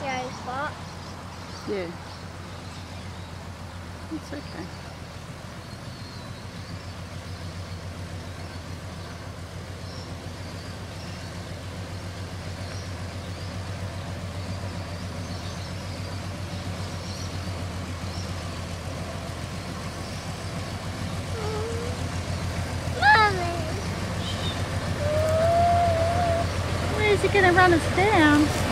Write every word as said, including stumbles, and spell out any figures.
Yeah, it's hot. Yeah. It's okay. Mommy. Where's he going to run us down?